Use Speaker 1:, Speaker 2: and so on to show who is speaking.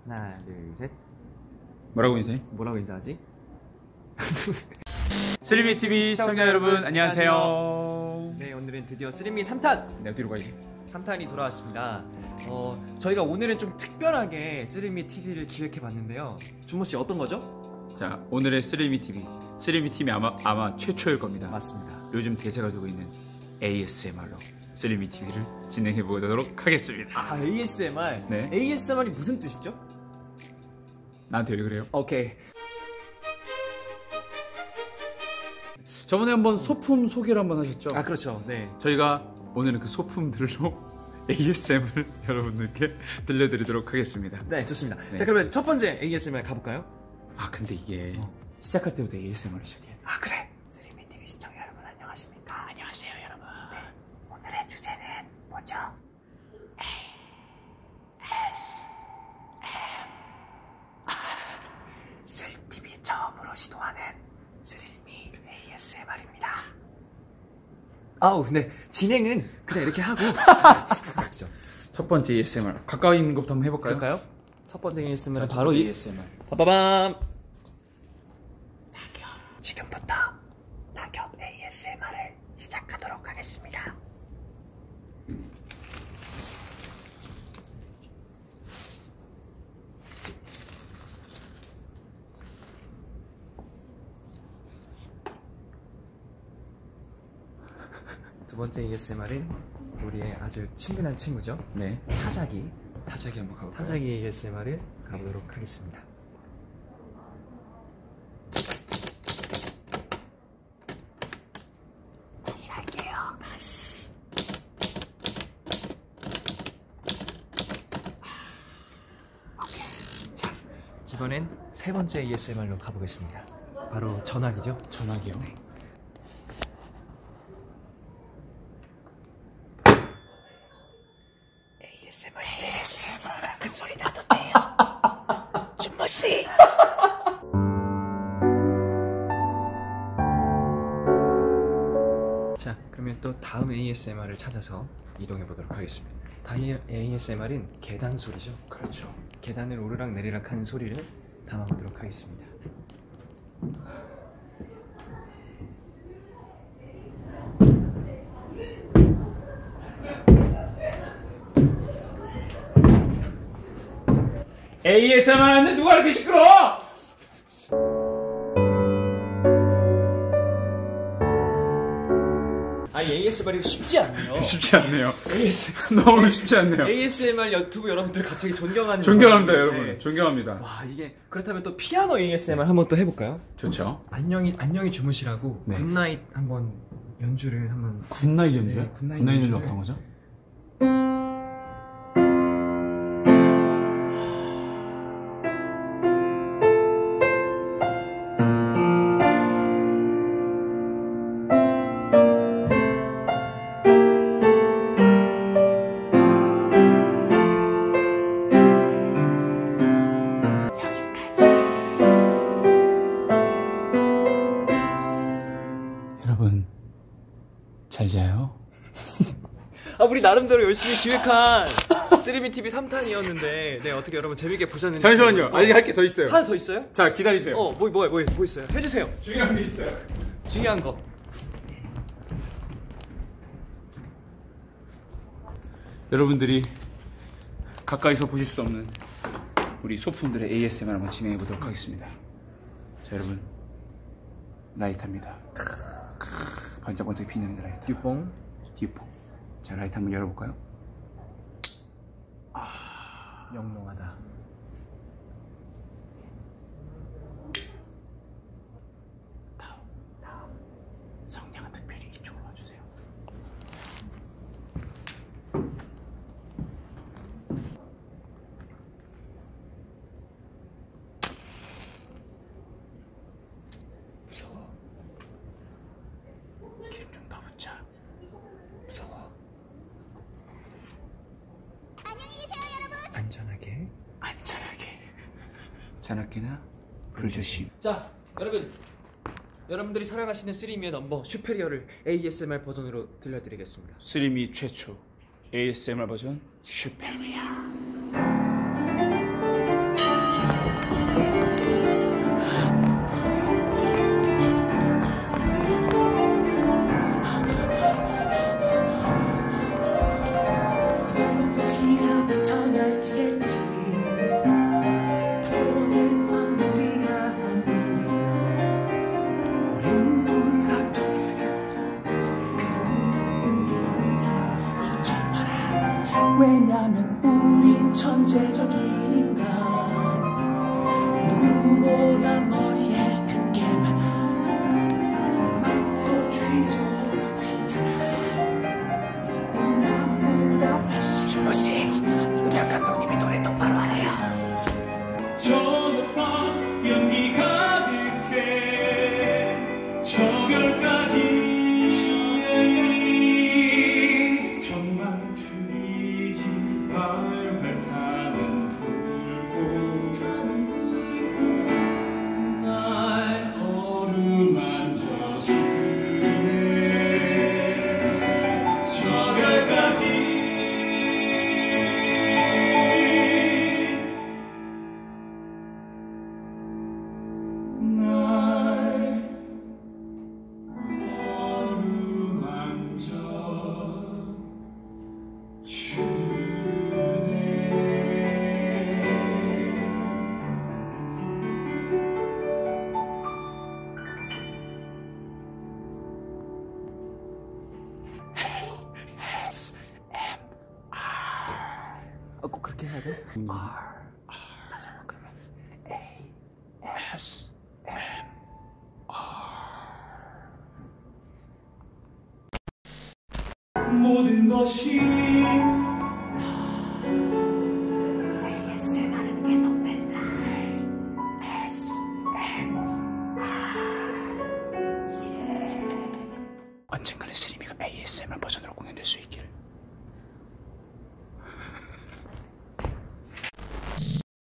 Speaker 1: 하나, 둘, 셋.
Speaker 2: 뭐라고 인사해?
Speaker 1: 뭐라고 인사하지?
Speaker 2: 슬리미 TV 시청자 여러분 안녕하세요.
Speaker 1: 네, 오늘은 드디어 슬리미 3탄!
Speaker 2: 네, 어디로 가야지?
Speaker 1: 3탄이 돌아왔습니다. 저희가 오늘은 좀 특별하게 슬리미 TV를 기획해봤는데요. 준모씨 어떤 거죠?
Speaker 2: 자, 오늘의 슬리미 TV 아마 최초일 겁니다.
Speaker 1: 맞습니다.
Speaker 2: 요즘 대세가 되고 있는 ASMR로 슬리미 TV를 진행해 보도록 하겠습니다.
Speaker 1: 아, ASMR?
Speaker 2: 네.
Speaker 1: ASMR이 무슨 뜻이죠?
Speaker 2: 나한테 왜 그래요?
Speaker 1: 오케이.
Speaker 2: 저번에 한번 소품 소개를 한번 하셨죠?
Speaker 1: 아, 그렇죠. 네.
Speaker 2: 저희가 오늘은 그 소품들로 ASMR을 여러분들께 들려드리도록 하겠습니다.
Speaker 1: 네, 좋습니다.
Speaker 2: 네.
Speaker 1: 자, 그러면 첫 번째 ASMR 가볼까요?
Speaker 2: 아, 근데 이게 시작할 때부터 ASMR을 시작해야 돼.
Speaker 1: 아, 그래. 슬리미 TV 시청자 여러분 안녕하십니까? 안녕하세요, 여러분. 네. 오늘의 주제는 뭐죠? 슬TV 처음으로 시도하는 슬리미 ASMR입니다. 아우, 네. 진행은 그냥 이렇게 하고. 그렇죠.
Speaker 2: 첫 번째 ASMR 가까이 있는 것부터 한번 해볼까요?
Speaker 1: 그럴까요? 첫 번째 ASMR은
Speaker 2: 자,
Speaker 1: 바로
Speaker 2: 첫 번째
Speaker 1: 이
Speaker 2: ASMR.
Speaker 1: 빠바밤. 낙엽. 지금부터 낙엽 ASMR을 시작하도록 하겠습니다. 두 번째 ASMR은 우리의 아주 친근한 친구죠.
Speaker 2: 네.
Speaker 1: 타자기
Speaker 2: 한번 가볼까요?
Speaker 1: 타자기 ASMR을 가보도록 하겠습니다. 다시 할게요. 다시. 오케이. 자, 이번엔 세 번째 ASMR로 가보겠습니다. 바로 전화기죠.
Speaker 2: 전화기요?
Speaker 1: 네. ASMR 그 소리 나도 돼요. 준모씨. 자, 그러면 또 다음 ASMR을 찾아서 이동해 보도록 하겠습니다. 다음 ASMR은 계단 소리죠.
Speaker 2: 그렇죠.
Speaker 1: 계단을 오르락 내리락 하는 소리를 담아보도록 하겠습니다.
Speaker 2: ASMR 하는데 누가 이렇게 시끄러워?
Speaker 1: 아, ASMR이 쉽지 않네요.
Speaker 2: 쉽지 않네요. 너무 쉽지 않네요.
Speaker 1: ASMR 유튜브 여러분들 갑자기 존경합니다.
Speaker 2: 존경합니다,
Speaker 1: 네.
Speaker 2: 여러분. 존경합니다.
Speaker 1: 와, 이게 그렇다면 또 피아노 ASMR 한번 또 해볼까요?
Speaker 2: 좋죠.
Speaker 1: 안녕히 주무시라고
Speaker 2: 네.
Speaker 1: 굿나잇 한번 연주를 한번.
Speaker 2: 굿나잇 연주요?
Speaker 1: 네, 굿나잇
Speaker 2: 굿나잇 연주
Speaker 1: 연주를.
Speaker 2: 어떤 거죠? 여러분 잘 자요?
Speaker 1: 아, 우리 나름대로 열심히 기획한 슬리미 TV 3탄이었는데, 네, 어떻게 여러분 재밌게 보셨는지.
Speaker 2: 잠시만요. 아직 할 게 더 있어요.
Speaker 1: 하나 더 있어요?
Speaker 2: 자, 기다리세요.
Speaker 1: 뭐 있어요? 해주세요.
Speaker 2: 중요한 게 있어요.
Speaker 1: 중요한 거.
Speaker 2: 여러분들이 가까이서 보실 수 없는 우리 소품들의 ASMR 한번 진행해 보도록 하겠습니다. 자, 여러분, 라이터입니다. 반짝반짝 빛나는 라이터.
Speaker 1: 듀뽕.
Speaker 2: 듀뽕. 자, 라이터 한번 열어볼까요?
Speaker 1: 영롱하다.
Speaker 2: 다음 성냥은 특별히 이쪽으로 와주세요. 무서워. 기름 좀 더 붓자. 무서워.
Speaker 1: 안전하게.
Speaker 2: 잔악기나 불조심.
Speaker 1: 자, 여러분들이 사랑하시는 슬리미의 넘버 슈페리어를 ASMR 버전으로 들려드리겠습니다.
Speaker 2: 슬리미 최초 ASMR 버전 슈페리어.
Speaker 3: 왜냐면 우린 천재적인 인간 누구보다 머리에 든 게 많아 맛도 쥐죠 괜찮아 남보다 훨씬 뭐지 유령 감독님이 노래 똑바로 하래요
Speaker 4: 저녁밤 연기 가득해 저결까지 정말 죽이지 활활 타는 불꽃 날 어루만져 주네 저결까지 날 어루만져 주네
Speaker 1: 꼭 그렇게 해야 돼?
Speaker 3: 다시 한번 그러면
Speaker 4: 모든 것이
Speaker 3: ASMR은 계속된다 언젠가는 스리미가 ASMR 버전으로 공연될 수 있기를